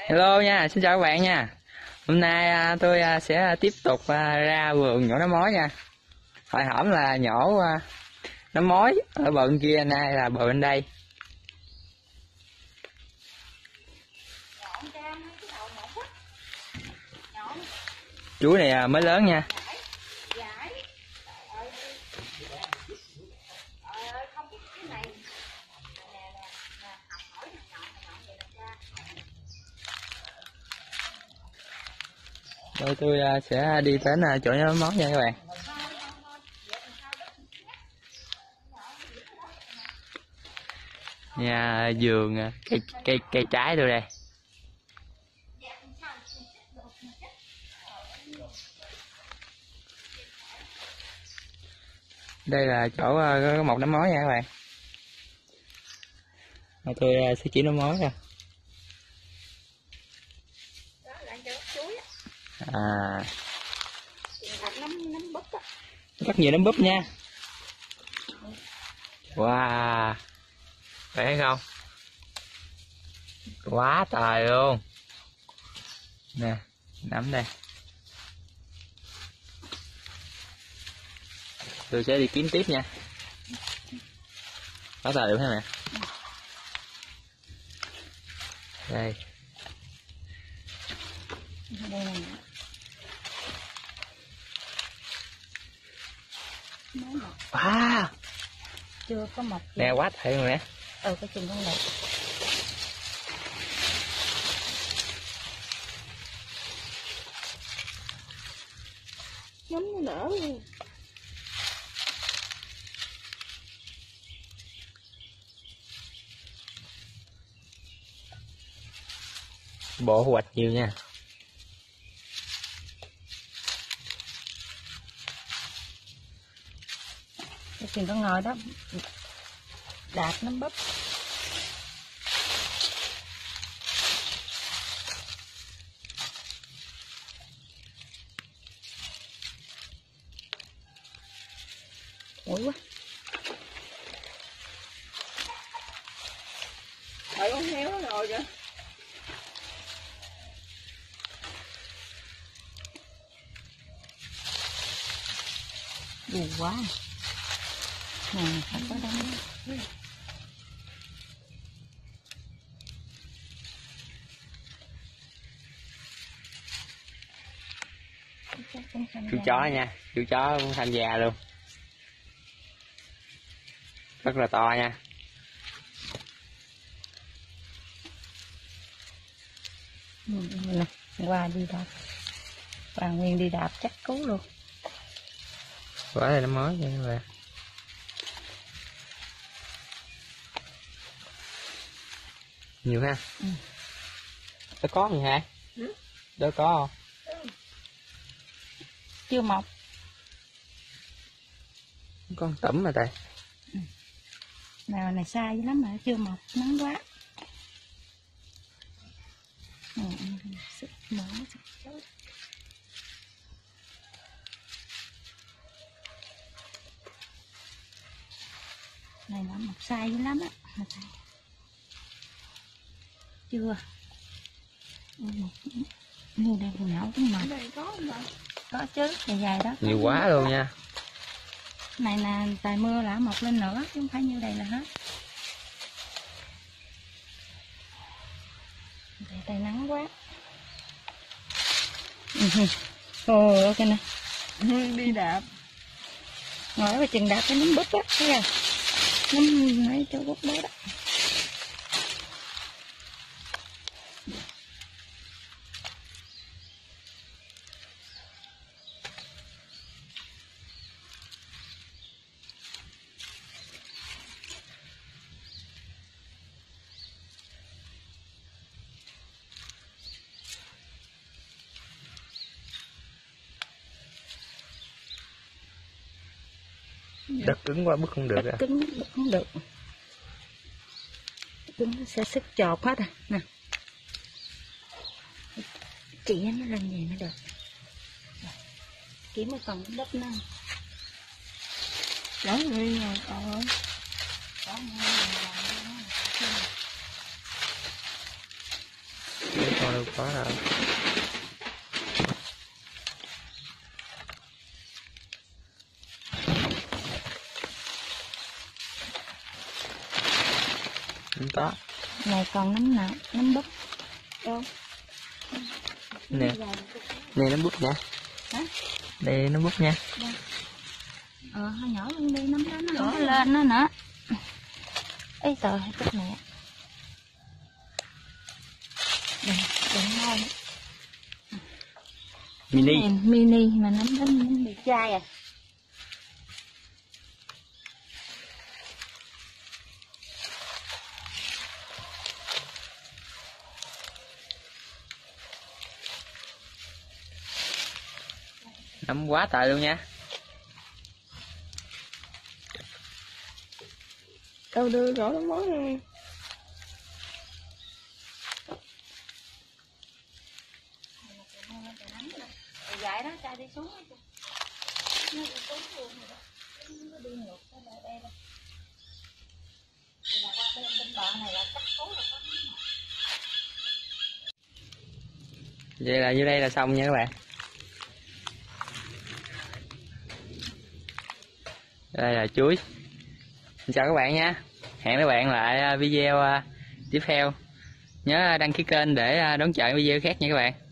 Hello nha, xin chào các bạn nha. Hôm nay tôi sẽ tiếp tục ra vườn nhổ nấm mối nha. Hồi hổm là nhổ nấm mối ở bờ bên kia, nay là bờ bên đây. Chuối này mới lớn nha. Rồi tôi sẽ đi đến chỗ nấm mối nha các bạn. Nhà vườn cây trái tôi đây. Đây là chỗ có một nấm mối nha các bạn. Rồi tôi sẽ chỉ nấm mối ra. Rất nhiều nấm búp nha. Wow, phải không? Quá trời luôn nè, nấm đây. Tôi sẽ đi kiếm tiếp nha. Quá trời luôn hả mẹ? Đây. Wow, chưa có mọc nè quá trời luôn nè. cái chừng con đẹp. Nấm nó nở luôn. Bộ thu hoạch nhiều nha. Cái chừng con ngồi đó đạp nấm bắp. Ủi quá. Tại con heo nó rồi kìa. Buồn quá. Nè, phải có đó. Chú chó nha, chú chó cũng tham gia luôn. Rất là to nha. Nè, qua đi đạp. Hoàng Nguyên đi đạp chắc cứu luôn. Quá là nó mới nha các bạn. Nhiều ha. Đó có gì hả? Đó có không? Chưa mọc. Con tẩm mà tại. Nào này xa dữ lắm mà chưa mọc, nắng quá. Mở này nó mọc sai dữ lắm á. Chưa. Như đây còn nhỏ cũng mọc. Đây có chứ, dài đó. Nhiều quá luôn nha. Này là tài mưa là mọc lên nữa chứ không phải như đây là hết. Đây tay nắng quá. Ồ, ok nè. Đi đạp. Ngồi ở chừng đạp cái nấm búp á, thấy không? Nấm mấy chỗ búp đó đó. Đất cứng quá bứt không được. Đất cứng bứt không được. Cứng nó sẽ sức chọt hết nè. Chỉ nó lên gì mới được. Chỉ mới còn đất nó. Đó đi rồi con ơi. Con đâu có đâu. Không có. Này còn nấm nào, nấm búp đâu. Nè, nè nấm búp nha. Hả? Đây nấm búp nha. Hơi nhỏ lên đi, nấm đó nó nhỏ lên nó nữa. Ê trời, chết mẹ. Đừng ngon. Mini. Mini mà nấm đó nấm bị chai à. Nấm quá trời luôn nha. Đâu đưa rõ nó mối luôn. Vậy đó, cha đi xuống nó đi xuống luôn rồi đó. Nó đi ngược ra đây đây. Là qua bên bờ này là chắc cố là có. Vậy là dưới đây là xong nha các bạn. Đây là chuối. Xin chào các bạn nha. Hẹn các bạn lại video tiếp theo. Nhớ đăng ký kênh để đón chờ video khác nha các bạn.